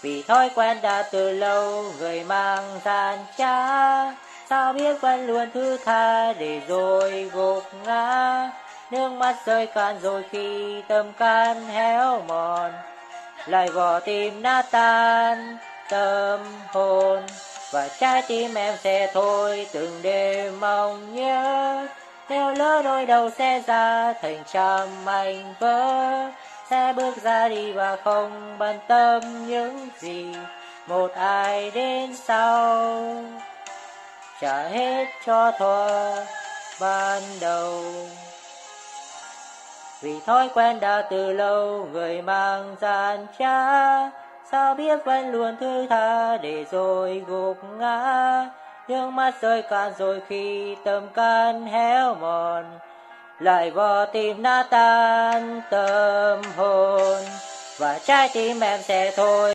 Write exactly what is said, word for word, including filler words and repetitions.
Vì thói quen đã từ lâu người mang gian trá, sao biết vẫn luôn thứ tha để rồi gục ngã. Nước mắt rơi cạn rồi khi tâm can héo mòn, lại vỏ tim nát tan tâm hồn. Và trái tim em sẽ thôi từng đêm mong nhớ, nếu lỡ nỗi đau sẽ ra thành trăm mảnh vỡ, sẽ bước ra đi và không bận tâm những gì một ai đến sau, trả hết cho thuở ban đầu. Vì thói quen đã từ lâu người mang gian trá, sao biết vẫn luôn thứ tha để rồi gục ngã. Nước mắt rơi cạn rồi khi tâm can héo mòn, lại vò tim nát tan tâm hồn. Và trái tim em sẽ thôi